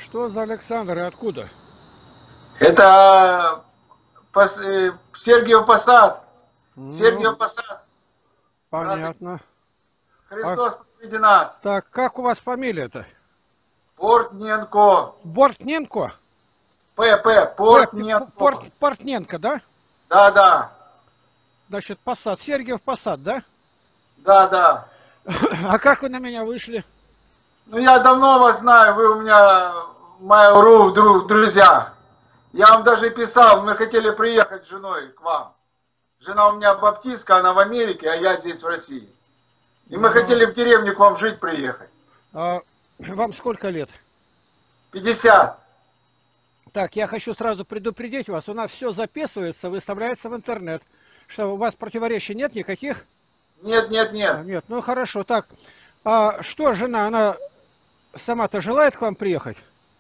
Что за Александр и откуда? Это Сергиев Посад. Ну, Сергиев Посад. Брат, понятно. А, Христос посреди нас. так, как у вас фамилия-то? Портненко. Бортненко? Портненко. Портненко, да? Да, да. Значит, Посад. Сергиев Посад, да? Да, да. А как вы на меня вышли? Ну, я давно вас знаю, вы у меня мои друзья. Я вам даже писал, мы хотели приехать с женой к вам. Жена у меня баптистка, она в Америке, а я здесь в России. И мы хотели в деревню к вам жить приехать. А, вам сколько лет? 50. Так, я хочу сразу предупредить вас. У нас все записывается, выставляется в интернет. Что, у вас противоречий нет никаких? Нет, нет, нет. Нет, ну хорошо. Так, а что жена, она сама-то желает к вам приехать?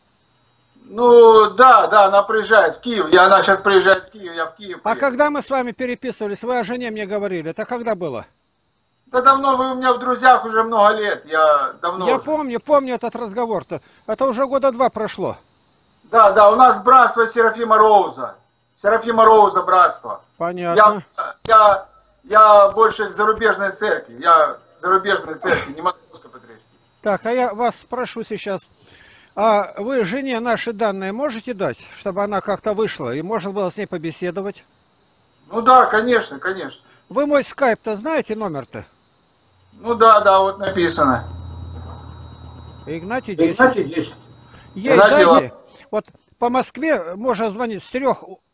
Ну, да, да, она приезжает в Киев. Она сейчас приезжает в Киев, я в Киев А приеду. когда мы с вами переписывались, вы о жене мне говорили. Это когда было? Да давно вы у меня в друзьях уже много лет. Я давно Я уже. помню этот разговор-то. Это уже года 2 прошло. Да, да, у нас братство Серафима Роуза. Серафима Роуза братство. Понятно. Я больше к зарубежной церкви. Я зарубежной церкви, не московской патриархии. Так, а я вас спрошу сейчас. А вы жене наши данные можете дать, чтобы она как-то вышла и можно было с ней побеседовать? Ну да, конечно, конечно. Вы мой скайп-то знаете, номер-то? Ну да, да, вот написано. Игнатий 10. Игнатий 10. Ей дайте. Вот по Москве можно звонить с 3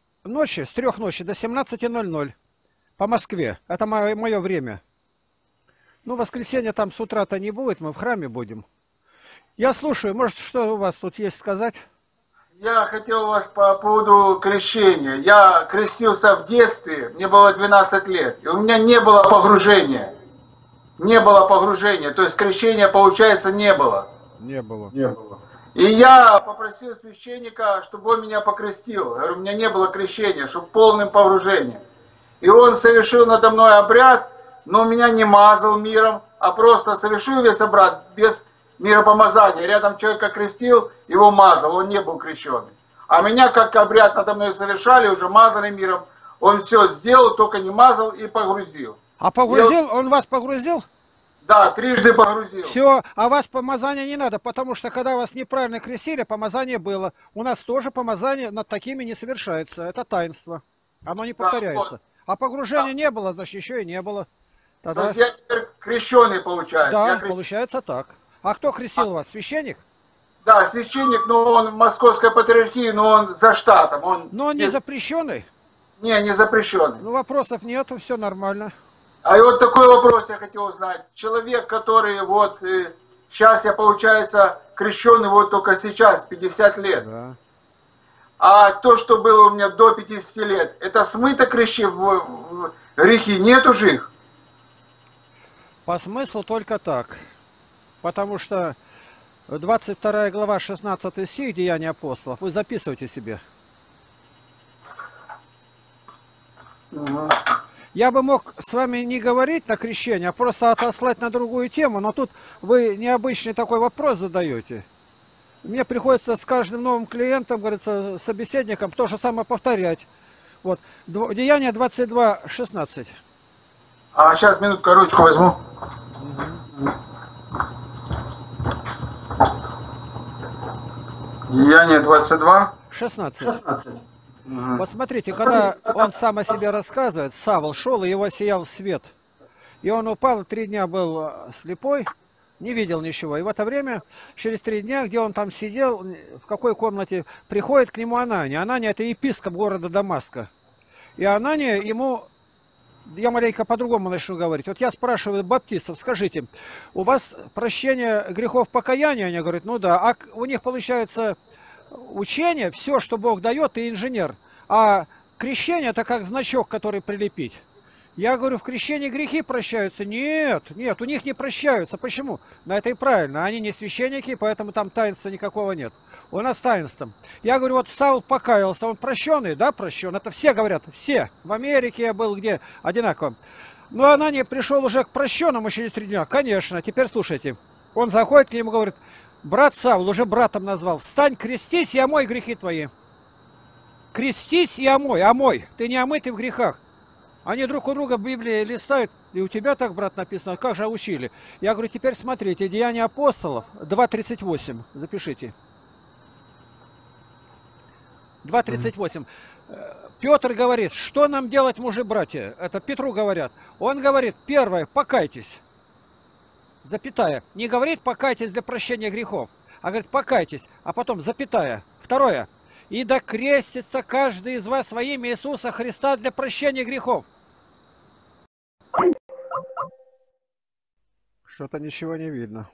ночи до 17:00. По Москве. Это мое время. Ну, воскресенье там с утра-то не будет, мы в храме будем. Я слушаю, может, что у вас тут есть сказать? Я хотел вас по поводу крещения. Я крестился в детстве, мне было 12 лет, и у меня не было погружения. Не было погружения, то есть крещения, получается, не было. Не было. Не было. И я попросил священника, чтобы он меня покрестил. Я говорю, у меня не было крещения, чтобы полным погружением. И он совершил надо мной обряд, но меня не мазал миром, а просто совершил весь обряд без миропомазания. Рядом человека крестил, его мазал, он не был крещенный. А меня, как обряд надо мной совершали, уже мазали миром, он все сделал, только не мазал и погрузил. А погрузил? Он вас погрузил? Да, трижды погрузил. Все, а вас помазания не надо, потому что когда вас неправильно крестили, помазание было. У нас тоже помазание над такими не совершается. Это таинство. Оно не повторяется. Вот. А погружения не было, значит, еще и не было. Тогда... То есть я теперь крещеный, получается. Да, получается так. А кто крестил вас? Священник? Да, священник, но он в московской патриархии, но он за штатом. Но он не запрещенный? Не запрещенный. Ну, вопросов нету, все нормально. А и вот такой вопрос я хотел узнать. Человек, который вот сейчас я, получается, крещенный вот только сейчас, 50 лет. Да. А то, что было у меня до 50 лет, это смыто в грехи, нет уже их? По смыслу только так. Потому что 22 глава 16 стих Деяния апостолов. Вы записывайте себе. Угу. Я бы мог с вами не говорить на крещение, а просто отослать на другую тему, но тут вы необычный такой вопрос задаете. Мне приходится с каждым новым клиентом, говорится, собеседником то же самое повторять. Вот. Деяние 22:16. А сейчас, минутку, ручку возьму. Деяние 22. 16. Вот смотрите, когда он сам о себе рассказывает, Савл шел, и его сиял свет. И он упал, 3 дня был слепой, не видел ничего. И в это время, через 3 дня, где он там сидел, в какой комнате, приходит к нему Анания. Анания — это епископ города Дамаска. И Анания ему... Я маленько по-другому начну говорить. Вот я спрашиваю баптистов, скажите, у вас прощение грехов покаяния? Они говорят, ну да. А у них получается... Учение, все, что Бог дает, ты инженер. А крещение — это как значок, который прилепить. Я говорю, в крещении грехи прощаются? Нет, нет, у них не прощаются. Почему? Но это и правильно. Они не священники, поэтому там таинства никакого нет. У нас таинство. Я говорю, вот Саул покаялся, он прощенный? Да, прощен. Это все говорят, все. В Америке я был, где одинаково. Но Анания пришел уже к прощенному через 3 дня. Конечно, теперь слушайте. Он заходит к нему и говорит, Брат Савл уже братом назвал. Встань, крестись и омой грехи твои. Крестись и омой. Омой. Ты не омытый в грехах. Они друг у друга в Библии листают. И у тебя так, брат, написано. Как же учили? Я говорю, теперь смотрите. Деяния апостолов 2:38. Запишите. 2:38. Петр говорит, что нам делать, мужи-братья? Это Петру говорят. Он говорит, первое, покайтесь. Запятая. Не говорит, покайтесь для прощения грехов, а говорит, покайтесь. А потом запятая. Второе. И да крестится каждый из вас во имя Иисуса Христа для прощения грехов. Что-то ничего не видно.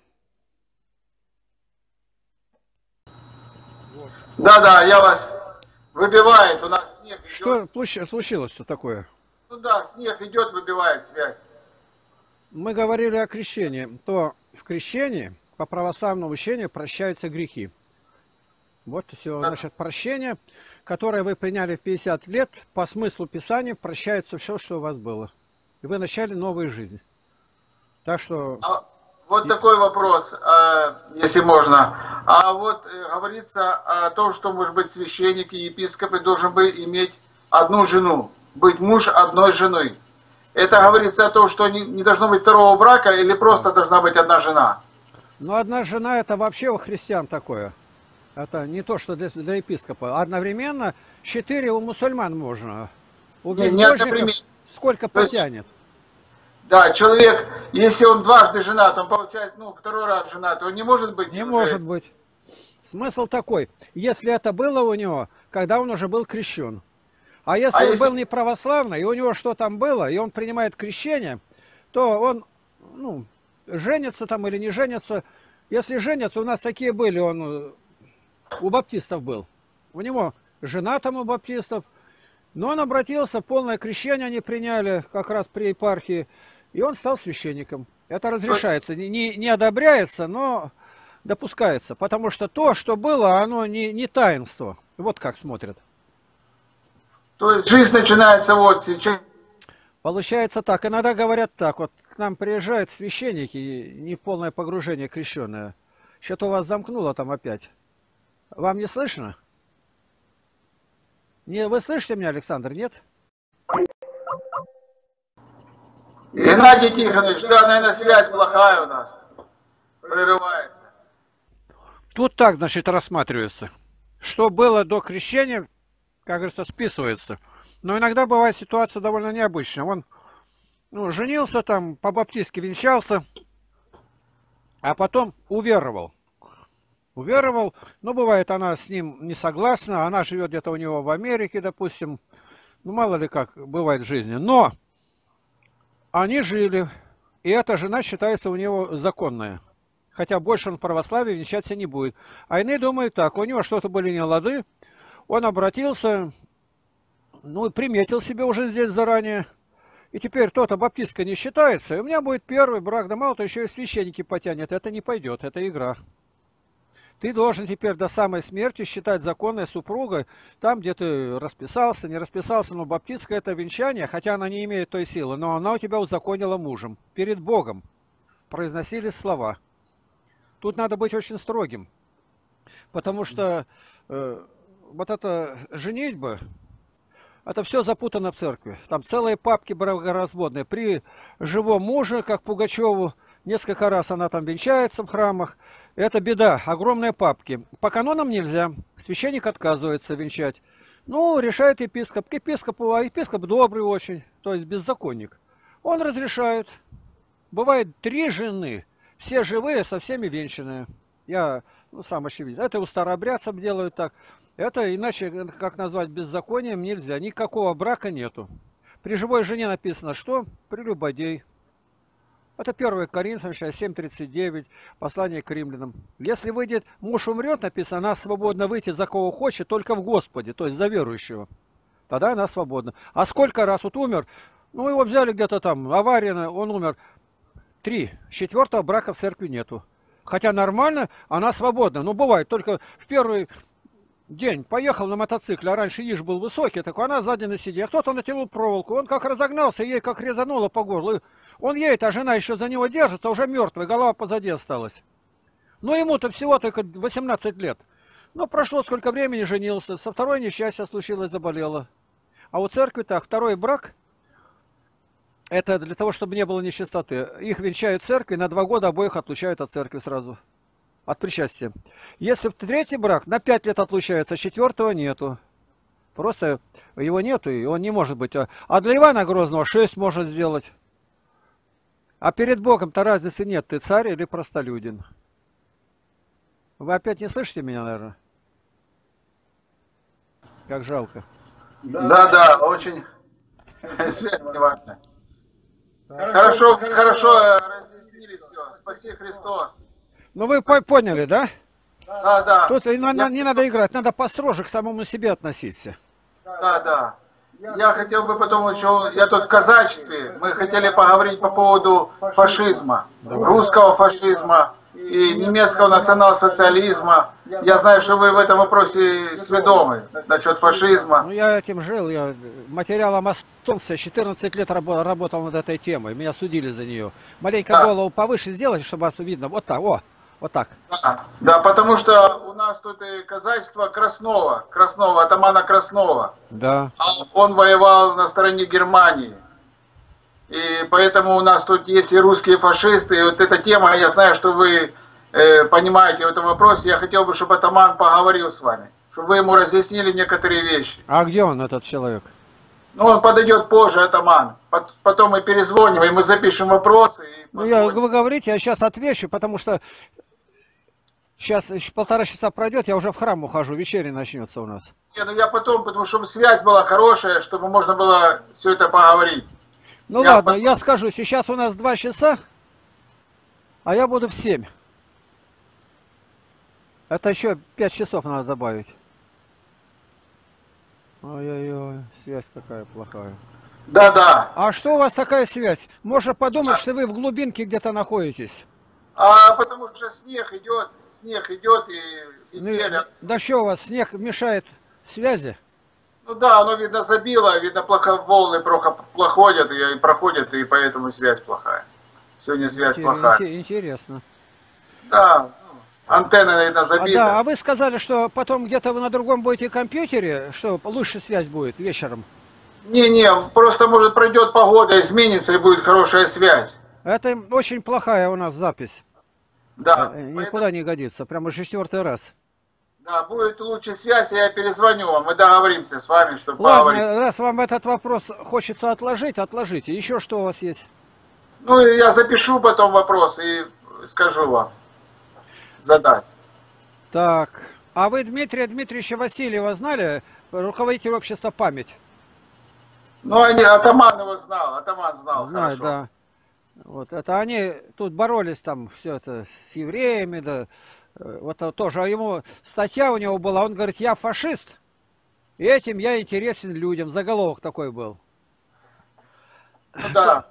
Да, я вас... Выбивает, у нас снег идет. Что случилось-то такое? Ну да, снег идет, выбивает связь. Мы говорили о крещении. То в крещении, по православному учению, прощаются грехи. Вот все, Да. значит, прощение, которое вы приняли в 50 лет, по смыслу Писания, прощается все, что у вас было. И вы начали новую жизнь. Так что... Вот такой вопрос, если можно. А вот говорится о том, что, может быть, священники и епископы должен бы иметь одну жену, быть муж одной жены. Это говорится о том, что не должно быть второго брака или просто должна быть одна жена? Ну, одна жена это вообще у христиан такое. Это не то, что для епископа. Одновременно 4 у мусульман можно. У безбожников сколько потянет. Да, человек, если он дважды женат, он получает, второй раз женат, он не может быть... Не может быть. Смысл такой, если это было у него, когда он уже был крещен. А если он был не православный, и у него что там было, и он принимает крещение, то он, женится там или не женится. Если женится, у нас такие были, он у баптистов был. У него жена там у баптистов, но он обратился, полное крещение они приняли, как раз при епархии, и он стал священником. Это разрешается, не одобряется, но допускается, потому что то, что было, оно не таинство. Вот как смотрят. То есть жизнь начинается вот сейчас. Получается так. Иногда говорят так. Вот к нам приезжают священники, не полное погружение крещенное. Что-то у вас замкнуло там опять. Вам не слышно? Вы слышите меня, Александр, нет? Геннадий Тихонович, да, наверное, связь плохая у нас. Прерывается. Тут так, значит, рассматривается. Что было до крещения, как говорится, списывается. Но иногда бывает ситуация довольно необычная. Он женился там, по-баптистски венчался, а потом уверовал. Уверовал, но бывает она с ним не согласна, она живет где-то у него в Америке, допустим. Мало ли как бывает в жизни. Но они жили, и эта жена считается у него законная. Хотя больше он в православии венчаться не будет. А иные думают так, у него что-то были нелады, он обратился, и приметил себе уже здесь заранее. И теперь то-то баптистка не считается, и у меня будет первый брак, да мало-то еще и священники потянет. Это не пойдет, это игра. Ты должен теперь до самой смерти считать законной супругой, там, где ты расписался, не расписался, но баптистское это венчание, хотя она не имеет той силы, но она у тебя узаконила мужем. Перед Богом произносили слова. Тут надо быть очень строгим, потому что вот эта женитьба, это все запутано в церкви. Там целые папки бракоразводные. При живом муже, как Пугачеву, несколько раз она там венчается в храмах. Это беда, огромные папки. По канонам нельзя. Священник отказывается венчать. Решает епископ. К епископу, а епископ добрый очень, то есть беззаконник. Он разрешает. Бывает 3 жены. Все живые, со всеми венчанные. Я, сам очевидно. Это у старообрядцев делают так. Это иначе, как назвать, беззаконием нельзя. Никакого брака нету. При живой жене написано, что? Прелюбодей. Это 1 Коринфянам 7:39, послание к римлянам. Если выйдет, муж умрет, написано, она свободна выйти за кого хочет, только в Господе, то есть за верующего. Тогда она свободна. А сколько раз вот умер, его взяли где-то там, авария, он умер. 3. 4-го брака в церкви нету. Хотя нормально, она свободна. Но бывает, только в первый день поехал на мотоцикле, а раньше иж был высокий, так она сзади на сиденье, а кто-то натянул проволоку, он как разогнался, ей как резануло по горлу. Он едет, а жена еще за него держится, уже мертвая, голова позади осталась. Ну, ему-то всего только 18 лет. Ну, прошло сколько времени, женился. Со второй несчастье случилось, заболела. А у церкви так, второй брак, это для того, чтобы не было нечистоты. Их венчают в церкви, на 2 года обоих отлучают от церкви сразу. От причастия. Если в третий брак, на 5 лет отлучаются, 4-го нету. Просто его нету, и он не может быть. А для Ивана Грозного 6 может сделать. А перед Богом-то разницы нет, ты царь или простолюдин. Вы опять не слышите меня, наверное? Как жалко. Да, очень связь неважно. Хорошо разъяснили все. Спаси Христос. Ну вы поняли, да? Да. Тут не надо играть, надо построже к самому себе относиться. Да. Я хотел бы потом еще, я тут в казачестве, мы хотели поговорить по поводу фашизма, русского фашизма и немецкого национал-социализма. Я знаю, что вы в этом вопросе сведомы насчет фашизма. Ну я этим жил, я материалом остался, 14 лет работал над этой темой, меня судили за нее. Маленько голову повыше сделать, чтобы вас видно, вот так, вот так. Да, потому что у нас тут и казачество Краснова, атамана Краснова. Да. Он воевал на стороне Германии. И поэтому у нас тут есть и русские фашисты. И вот эта тема, я знаю, что вы понимаете в этом вопросе. Я хотел бы, чтобы атаман поговорил с вами. Чтобы вы ему разъяснили некоторые вещи. А где он, этот человек? Ну, он подойдет позже, атаман. Потом мы перезвоним, и мы запишем вопросы. Ну, вы говорите, я сейчас отвечу, потому что сейчас еще 1,5 часа пройдет, я уже в храм ухожу, вечеря начнется у нас. Не, ну я потом, потому что связь была хорошая, чтобы можно было все это поговорить. Ну ладно, я скажу, сейчас у нас 2 часа, а я буду в 7. Это еще 5 часов надо добавить. Ой-ой-ой, связь какая плохая. Да. А что у вас такая связь? Можно подумать, что вы в глубинке где-то находитесь. А потому что снег идет и Да что у вас, снег мешает связи? Ну да, оно, видно, забило, видно, волны проходят и проходят, и поэтому связь плохая. Сегодня связь плохая. Интересно. Да, антенна, наверное, забита. А вы сказали, что потом где-то вы на другом будете компьютере, что лучше связь будет вечером? Не, просто, может, пройдет погода, изменится и будет хорошая связь. Это очень плохая у нас запись. Да. Никуда не годится, прямо уже 4-й раз. Да, будет лучше связь, я перезвоню вам, мы договоримся с вами, чтобы Ладно, поговорить. раз вам этот вопрос хочется отложить, отложите. Еще что у вас есть? Ну, я запишу потом вопрос и скажу вам. Задать. Так, а вы Дмитрия Дмитриевича Васильева знали? Руководитель общества «Память». Ну, атаман его знал, атаман знал. Знаю, хорошо. да. Вот это они тут боролись там все это с евреями, да. Вот тоже, а ему статья у него была, он говорит, я фашист, и этим я интересен людям. Заголовок такой был. Ну да.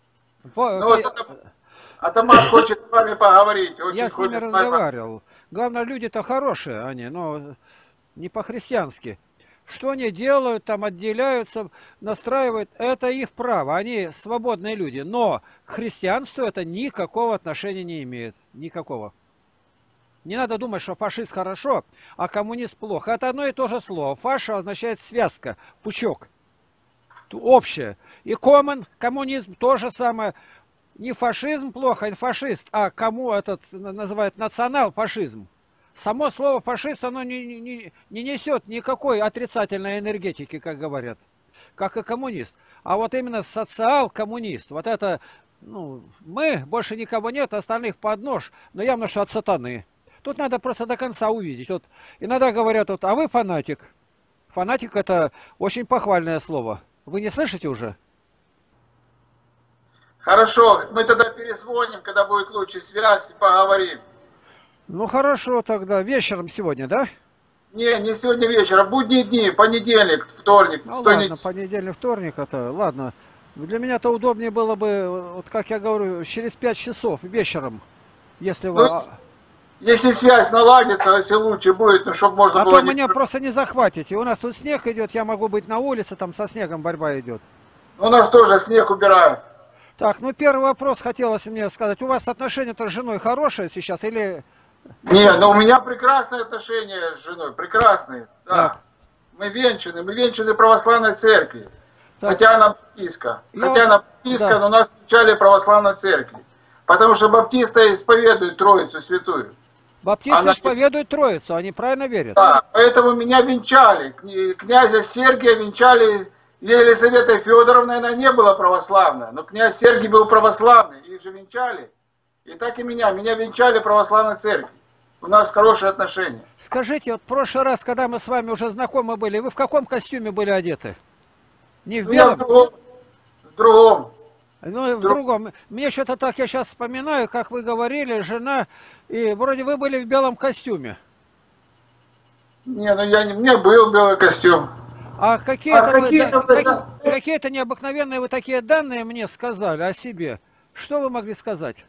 Атаман хочет с вами поговорить. Я с ними разговаривал. Главное, люди-то хорошие они, но не по-христиански. Что они делают, там отделяются, настраивают, это их право, они свободные люди. Но к христианству это никакого отношения не имеет, никакого. Не надо думать, что фашист хорошо, а коммунист плохо. Это одно и то же слово. Фаша означает связка, пучок, общее. И коммун, коммунизм, то же самое. Не фашизм плохо, а фашист, а кому этот называют национал-фашизм. Само слово фашист, оно не несет никакой отрицательной энергетики, как говорят, как и коммунист. А вот именно социал-коммунист, вот это, ну, мы, больше никого нет, остальных под нож, но явно, что от сатаны. Тут надо просто до конца увидеть. Вот иногда говорят, вот, а вы фанатик. Фанатик это очень похвальное слово. Вы не слышите уже? Хорошо, мы тогда перезвоним, когда будет лучше связь, и поговорим. Ну хорошо тогда. Вечером сегодня, да? Не сегодня вечером, будние дни, понедельник, вторник. Ну ладно, понедельник, вторник это, ладно. Для меня-то удобнее было бы, вот как я говорю, через 5 часов вечером. Если вы... Если связь наладится, если лучше будет, ну, чтобы можно было... А то меня просто не захватите. У нас тут снег идет, я могу быть на улице, там со снегом борьба идет. У нас тоже снег убирают. Так, ну первый вопрос хотелось мне сказать. У вас отношения-то с женой хорошие сейчас или Не, но у меня прекрасные отношения с женой, прекрасные, да. Так, Мы венчаны православной церкви. так. Хотя она баптистка. Я Хотя вас... она баптистка, Да. но нас встречали православной церкви. Потому что баптисты исповедуют Троицу Святую. Баптисты Она... исповедуют Троицу, они правильно верят. Да, поэтому меня венчали. Князя Сергия венчали Елизаветой Федоровной, она не была православная. Но князь Сергий был православный, их же венчали. И так и меня венчали в православной церкви. У нас хорошие отношения. Скажите, вот в прошлый раз, когда мы с вами уже знакомы были, вы в каком костюме были одеты? Не в Ну, я в белом? другом. В другом. Ну, в другом. Мне что-то так, я сейчас вспоминаю, как вы говорили, жена, и вроде вы были в белом костюме. Не, ну я не... Мне был белый костюм. А какие-то вы, какие-то необыкновенные вы такие данные мне сказали о себе. Что вы могли сказать?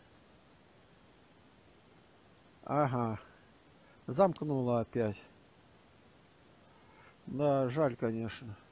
Ага, замкнула опять. Да, жаль, конечно.